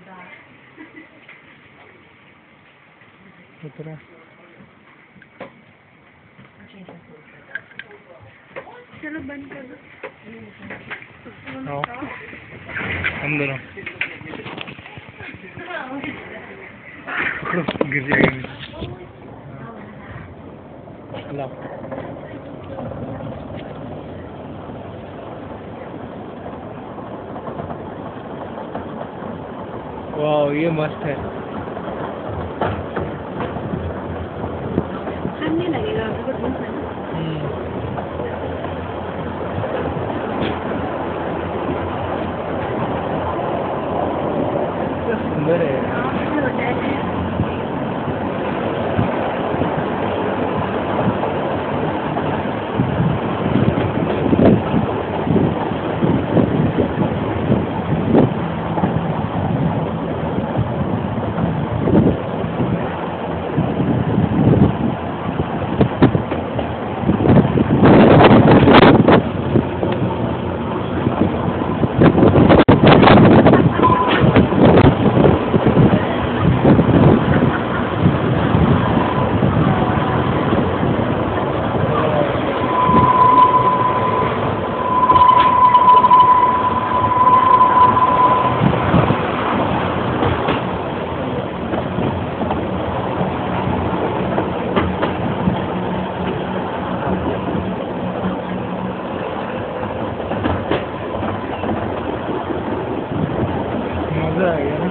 उतरा चलो बंद कर दो। आओ अंदर आओ। गिर जाएगा। वाह ये मस्त है। ठंडी लगेगा अगर धूप है ना। सुंदर है। मजा आ गया ना।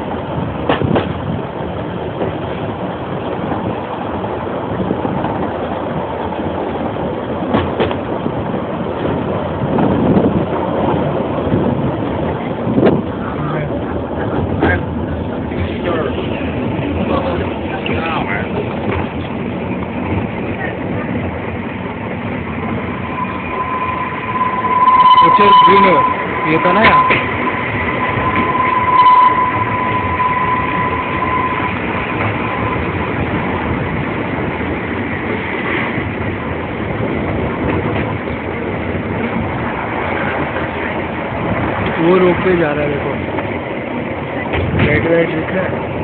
ग्रीन ये तो ना यार। वो रोप पे जा रहा है देखो। रेड रेड दिख रहा है।